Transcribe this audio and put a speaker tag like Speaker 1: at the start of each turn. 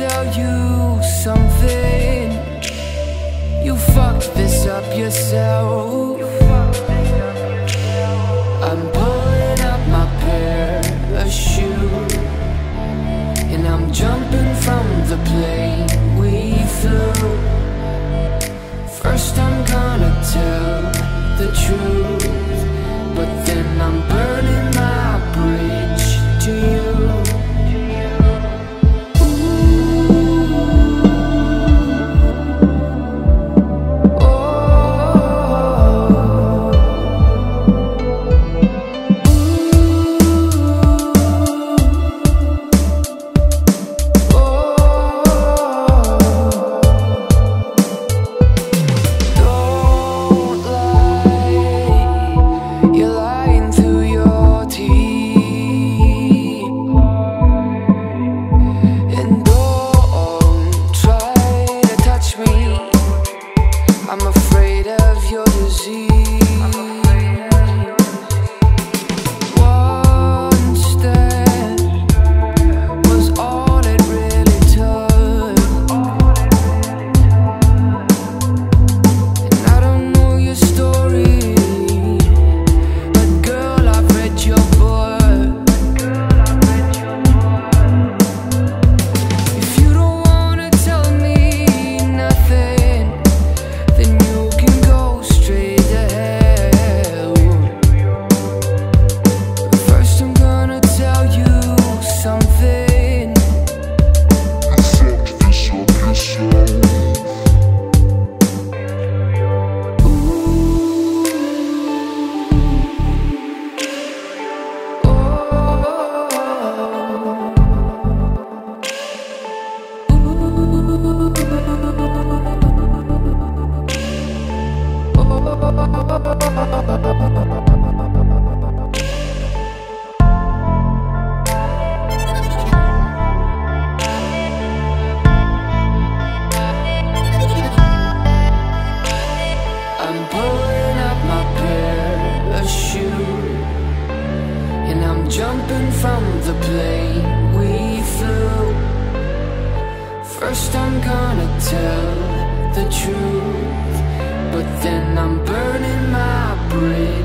Speaker 1: tell you something. You fucked this up yourself. I'm pulling up my parachute, and I'm jumping from the plane we flew. First I'm gonna tell the truth, but then I'm burning my bridge to you. I'm afraid of your disease. One step was all it really took, and I don't know your story, but girl, I've read your book. If you don't wanna tell me nothing, then you can go straight to hell. But first I'm gonna tell you something. You fucked this up yourself. I'm pulling up my parachute, and I'm jumping from the plane we flew. First I'm gonna tell the truth, but then I'm burning my bridge